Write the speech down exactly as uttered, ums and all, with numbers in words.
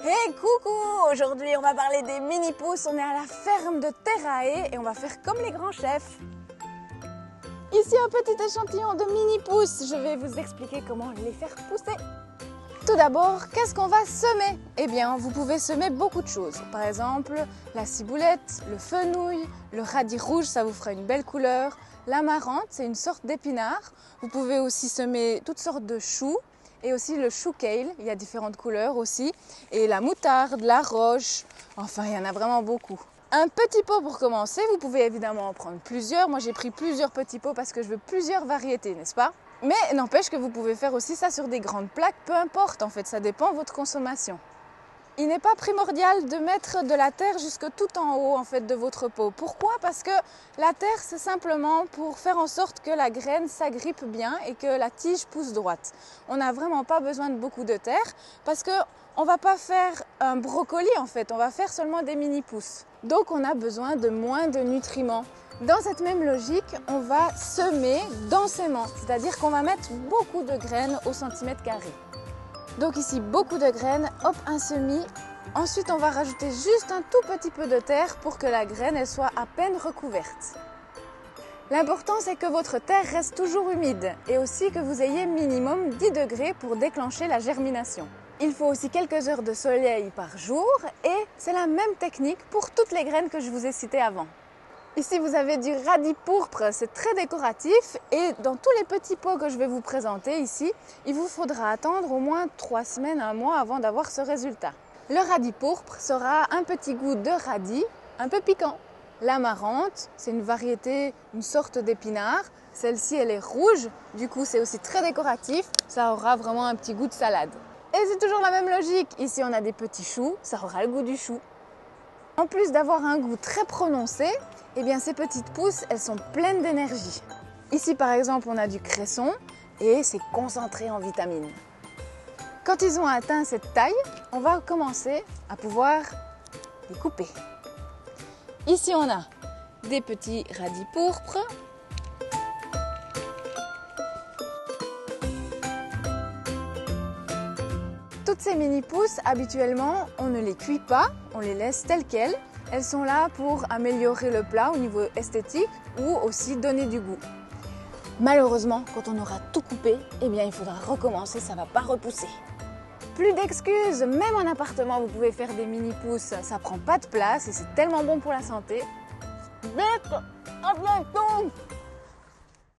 Hey coucou! Aujourd'hui on va parler des mini-pousses, on est à la ferme de Terrae et on va faire comme les grands chefs. Ici un petit échantillon de mini-pousses, je vais vous expliquer comment les faire pousser. Tout d'abord, qu'est-ce qu'on va semer? Eh bien, vous pouvez semer beaucoup de choses. Par exemple, la ciboulette, le fenouil, le radis rouge, ça vous fera une belle couleur. L'amarante, c'est une sorte d'épinard. Vous pouvez aussi semer toutes sortes de choux. Et aussi le chou kale, il y a différentes couleurs aussi. Et la moutarde, la roche, enfin il y en a vraiment beaucoup. Un petit pot pour commencer, vous pouvez évidemment en prendre plusieurs. Moi j'ai pris plusieurs petits pots parce que je veux plusieurs variétés, n'est-ce pas? Mais n'empêche que vous pouvez faire aussi ça sur des grandes plaques, peu importe en fait, ça dépend de votre consommation. Il n'est pas primordial de mettre de la terre jusque tout en haut en fait de votre pot. Pourquoi? Parce que la terre c'est simplement pour faire en sorte que la graine s'agrippe bien et que la tige pousse droite. On n'a vraiment pas besoin de beaucoup de terre parce que on va pas faire un brocoli en fait, on va faire seulement des mini-pousses. Donc on a besoin de moins de nutriments. Dans cette même logique, on va semer densément, c'est-à-dire qu'on va mettre beaucoup de graines au centimètre carré. Donc ici, beaucoup de graines, hop, un semis. Ensuite, on va rajouter juste un tout petit peu de terre pour que la graine elle soit à peine recouverte. L'important, c'est que votre terre reste toujours humide et aussi que vous ayez minimum dix degrés pour déclencher la germination. Il faut aussi quelques heures de soleil par jour et c'est la même technique pour toutes les graines que je vous ai citées avant. Ici, vous avez du radis pourpre, c'est très décoratif et dans tous les petits pots que je vais vous présenter ici, il vous faudra attendre au moins trois semaines, un mois avant d'avoir ce résultat. Le radis pourpre sera un petit goût de radis, un peu piquant. L'amarante, c'est une variété, une sorte d'épinard. Celle-ci, elle est rouge, du coup c'est aussi très décoratif, ça aura vraiment un petit goût de salade. Et c'est toujours la même logique, ici on a des petits choux, ça aura le goût du chou. En plus d'avoir un goût très prononcé, eh bien ces petites pousses, elles sont pleines d'énergie. Ici par exemple, on a du cresson et c'est concentré en vitamines. Quand ils ont atteint cette taille, on va commencer à pouvoir les couper. Ici on a des petits radis pourpres. Toutes ces mini-pousses, habituellement, on ne les cuit pas, on les laisse telles quelles. Elles sont là pour améliorer le plat au niveau esthétique ou aussi donner du goût. Malheureusement, quand on aura tout coupé, eh bien, il faudra recommencer, ça ne va pas repousser. Plus d'excuses, même en appartement, vous pouvez faire des mini-pousses, ça ne prend pas de place et c'est tellement bon pour la santé. Vite, à bientôt!